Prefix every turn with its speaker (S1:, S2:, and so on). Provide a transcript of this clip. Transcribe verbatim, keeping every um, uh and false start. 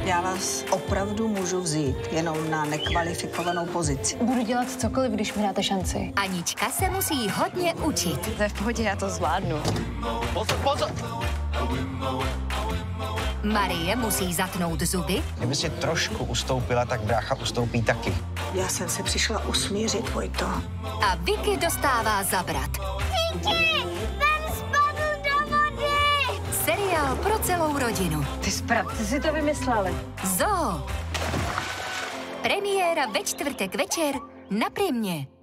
S1: Já vás opravdu můžu vzít, jenom na nekvalifikovanou pozici.
S2: Budu dělat cokoliv, když mi dáte šanci.
S3: Anička se musí hodně učit.
S2: To je v pohodě, já to zvládnu.
S4: Pozor, pozor!
S3: Marie musí zatnout zuby.
S4: Kdyby si trošku ustoupila, tak brácha ustoupí taky.
S1: Já jsem se přišla usmířit, Vojto.
S3: A Vicky dostává zabrat.
S5: Vicky, ten spadl do vody!
S3: Seriál pro celou rodinu.
S2: Ty zpravci si to vymysleli.
S3: Zoo. Premiéra ve čtvrtek večer na Primě.